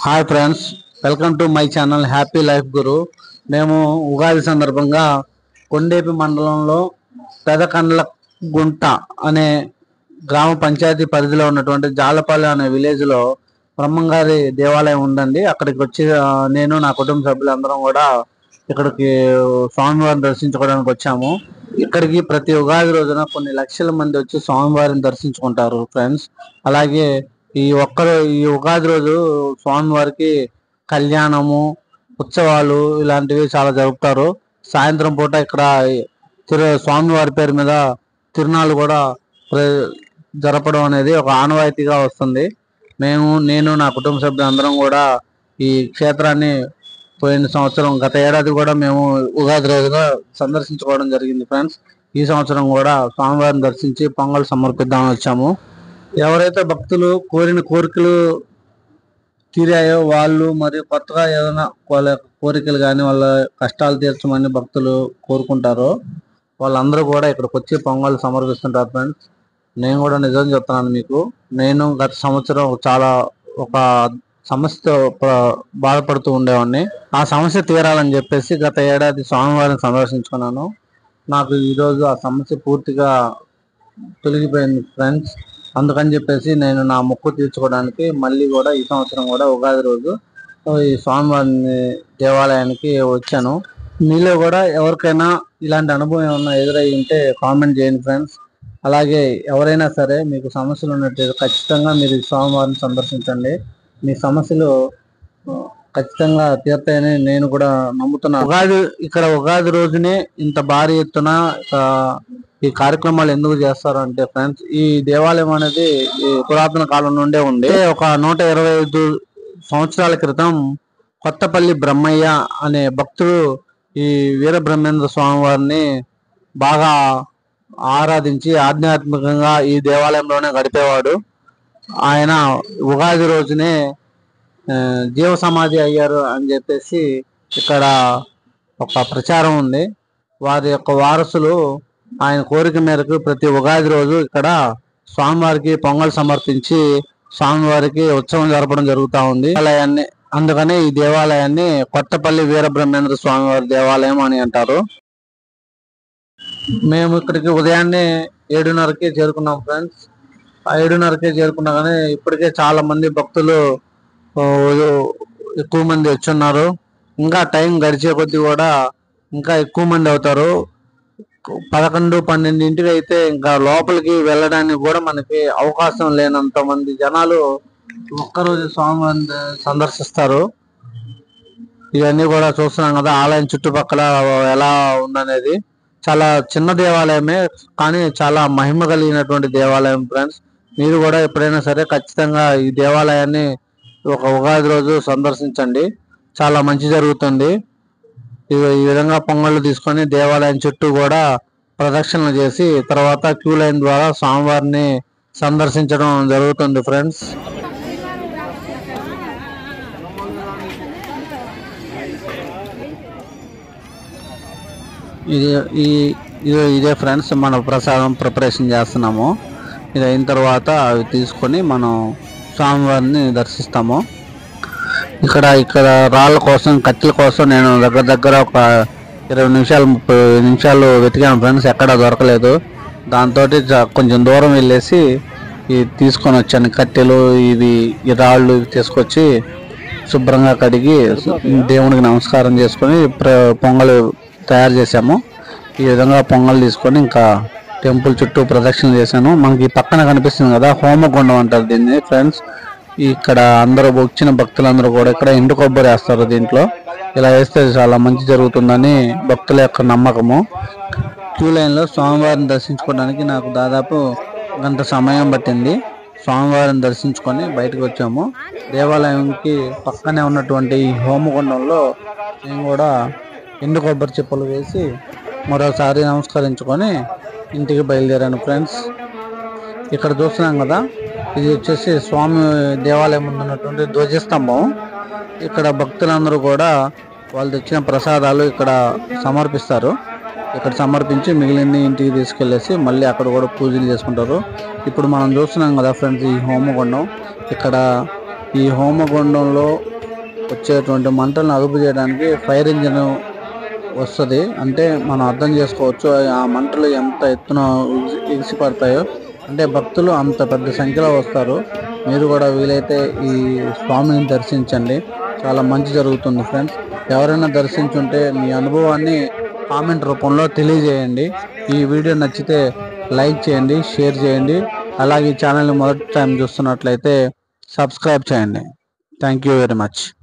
Hi friends, welcome to my channel happy life guru. మేము ఉగాది సందర్భంగా కొండేపి మండలంలో పెదకండ్ల గుంట అనే గ్రామ పంచాయతీ పరిధిలో ఉన్నటువంటి జాలపల్లి అనే విలేజ్లో బ్రహ్మంగారి దేవాలయం ఉందండి. అక్కడికి వచ్చి నేను నా కుటుంబ సభ్యులందరం కూడా ఇక్కడికి స్వామివారిని దర్శించుకోవడానికి వచ్చాము. ఇక్కడికి ప్రతి ఉగాది రోజున కొన్ని లక్షల మంది వచ్చి స్వామివారిని దర్శించుకుంటారు ఫ్రెండ్స్. అలాగే ఈ ఉగాది రోజు స్వామివారికి కళ్యాణము, ఉత్సవాలు ఇలాంటివి చాలా జరుపుతారు. సాయంత్రం పూట ఇక్కడ స్వామివారి పేరు మీద తిరునాళ్ళు కూడా జరపడం అనేది ఒక ఆనవాయితీగా వస్తుంది. నేను నా కుటుంబ సభ్యులందరం కూడా ఈ క్షేత్రాన్ని గత ఏడాది కూడా మేము ఉగాది రోజున సందర్శించుకోవడం జరిగింది ఫ్రెండ్స్. ఈ సంవత్సరం కూడా స్వామివారిని దర్శించి పొంగల్ సమర్పిద్దామని వచ్చాము. ఎవరైతే భక్తులు కోరిన కోరికలు తీరాయో వాళ్ళు మరియు కొత్తగా ఏదైనా వాళ్ళ కోరికలు కానీ వాళ్ళ కష్టాలు తీర్చమని భక్తులు కోరుకుంటారో వాళ్ళందరూ కూడా ఇక్కడికి వచ్చి పొంగల్ సమర్పిస్తుంటారు ఫ్రెండ్స్. నేను కూడా నిజం చెప్తున్నాను మీకు. నేను గత సంవత్సరం ఒక సమస్య బాధపడుతూ ఉండేవాడిని. ఆ సమస్య తీరాలని చెప్పేసి గత ఏడాది స్వామివారిని సందర్శించుకున్నాను. నాకు ఈరోజు ఆ సమస్య పూర్తిగా తొలగిపోయింది ఫ్రెండ్స్. అందుకని చెప్పేసి నేను నా మొక్కు తీర్చుకోవడానికి మళ్ళీ కూడా ఈ సంవత్సరం కూడా ఉగాది రోజు ఈ స్వామివారి దేవాలయానికి వచ్చాను. మీలో కూడా ఎవరికైనా ఇలాంటి అనుభవం ఏమన్నా ఎదురయ్యి ఉంటే కామెంట్ చేయండి ఫ్రెండ్స్. అలాగే ఎవరైనా సరే మీకు సమస్యలు ఉన్నట్టు ఖచ్చితంగా మీరు స్వామివారిని సందర్శించండి. మీ సమస్యలు ఖచ్చితంగా తీర్తాయని నేను కూడా నమ్ముతున్నాను. ఉగాది రోజునే ఇంత భారీ ఎత్తున ఈ కార్యక్రమాలు ఎందుకు చేస్తారు అంటే ఫ్రెండ్స్, ఈ దేవాలయం అనేది ఈ పురాతన కాలం నుండే ఉంది. ఒక 125 సంవత్సరాల క్రితం కొత్తపల్లి బ్రహ్మయ్య అనే భక్తుడు ఈ వీరబ్రహ్మేంద్ర స్వామి వారిని బాగా ఆరాధించి ఆధ్యాత్మికంగా ఈ దేవాలయంలోనే గడిపేవాడు. ఆయన ఉగాది రోజునే జీవ సమాధి అయ్యారు అని చెప్పేసి ఇక్కడ ఒక ప్రచారం ఉంది. వారి యొక్క వారసులు ఆయన కోరిక మేరకు ప్రతి ఉగాది రోజు ఇక్కడ స్వామివారికి పొంగల్ సమర్పించి స్వామివారికి ఉత్సవం జరపడం జరుగుతూ ఉంది. అందుకని ఈ దేవాలయాన్ని కొత్తపల్లి వీరబ్రహ్మేంద్ర స్వామివారి దేవాలయం అని అంటారు. మేము ఇక్కడికి ఉదయాన్నే 7:30కి చేరుకున్నాం ఫ్రెండ్స్. 7:30కే చేరుకున్నా కానీ ఇప్పటికే చాలా మంది భక్తులు ఎక్కువ మంది వచ్చున్నారు. ఇంకా టైం గడిచే కొద్దీ కూడా ఇంకా ఎక్కువ మంది అవుతారు. 11-12 అయితే ఇంకా లోపలికి వెళ్ళడానికి కూడా మనకి అవకాశం లేనంత మంది జనాలు ఒక్కరోజు స్వామివారిని సందర్శిస్తారు. ఇవన్నీ కూడా చూస్తున్నాం కదా, ఆలయం చుట్టుపక్కల ఎలా ఉందనేది. చాలా చిన్న దేవాలయమే కానీ చాలా మహిమ కలిగినటువంటి దేవాలయం ఫ్రెండ్స్. మీరు కూడా ఎప్పుడైనా సరే ఖచ్చితంగా ఈ దేవాలయాన్ని ఒక ఉగాది రోజు సందర్శించండి. చాలా మంచి జరుగుతుంది. ఈ విధంగా పొంగళ్ళు తీసుకొని దేవాలయం చుట్టూ కూడా ప్రదక్షిణలు చేసి తర్వాత క్యూ లైన్ ద్వారా స్వామివారిని సందర్శించడం జరుగుతుంది ఫ్రెండ్స్. ఇదే ఫ్రెండ్స్, మన ప్రసాదం ప్రిపరేషన్ చేస్తున్నాము. ఇది అయిన తర్వాత అవి తీసుకొని మనం స్వామివారిని దర్శిస్తాము. ఇక్కడ రాళ్ళ కోసం, కట్టెల కోసం నేను దగ్గర ఒక 20-30 నిమిషాలు వెతికాను ఫ్రెండ్స్. ఎక్కడా దొరకలేదు. దాంతో కొంచెం దూరం వెళ్ళేసి తీసుకొని వచ్చాను. కట్టెలు ఈ రాళ్ళు తీసుకొచ్చి శుభ్రంగా కడిగి దేవునికి నమస్కారం చేసుకొని పొంగల్ తయారు చేసాము. ఈ విధంగా పొంగల్ తీసుకొని ఇంకా టెంపుల్ చుట్టూ ప్రదక్షిణ చేశాను. మనకి పక్కన కనిపిస్తుంది కదా, హోమగుండం అంటారు దీన్ని ఫ్రెండ్స్. ఇక్కడ అందరూ వచ్చిన భక్తులందరూ కూడా ఇక్కడ ఎండు కొబ్బరి వేస్తారు. దీంట్లో ఇలా వేస్తే చాలా మంచి జరుగుతుందని భక్తుల యొక్క నమ్మకము. క్యూ లైన్లో స్వామివారిని దర్శించుకోవడానికి నాకు దాదాపు గంట సమయం పట్టింది. స్వామివారిని దర్శించుకొని బయటకు వచ్చాము. దేవాలయంకి పక్కనే ఉన్నటువంటి ఈ హోమగుండంలో నేను కూడా ఎండు కొబ్బరి చెప్పులు వేసి మరోసారి నమస్కరించుకొని ఇంటికి బయలుదేరాను ఫ్రెండ్స్. ఇక్కడ చూస్తున్నాం కదా, ఇది వచ్చేసి స్వామి దేవాలయం ఉన్నటువంటి ధ్వజస్తంభం. ఇక్కడ భక్తులందరూ కూడా వాళ్ళు తెచ్చిన ప్రసాదాలు ఇక్కడ సమర్పిస్తారు. ఇక్కడ సమర్పించి మిగిలింది ఇంటికి తీసుకెళ్ళేసి మళ్ళీ అక్కడ కూడా పూజలు చేసుకుంటారు. ఇప్పుడు మనం చూస్తున్నాం కదా ఫ్రెండ్స్, ఈ హోమగుండం. ఇక్కడ ఈ హోమగుండంలో వచ్చేటువంటి మంటలను అదుపు చేయడానికి ఫైర్ ఇంజిన్ వస్తుంది. అంటే మనం అర్థం చేసుకోవచ్చు ఆ మంటలు ఎంత ఎత్తున ఎగిసి పడతాయో. అంటే భక్తులు అంత పెద్ద సంఖ్యలో వస్తారు. మీరు కూడా వీలైతే ఈ స్వామిని దర్శించండి, చాలా మంచి జరుగుతుంది ఫ్రెండ్స్. ఎవరైనా దర్శించుంటే మీ అనుభవాన్ని కామెంట్ రూపంలో తెలియజేయండి. ఈ వీడియో నచ్చితే లైక్ చేయండి, షేర్ చేయండి. అలాగే ఈ ఛానల్ని మొదటి టైం చూస్తున్నట్లయితే సబ్స్క్రైబ్ చేయండి. Thank you very much.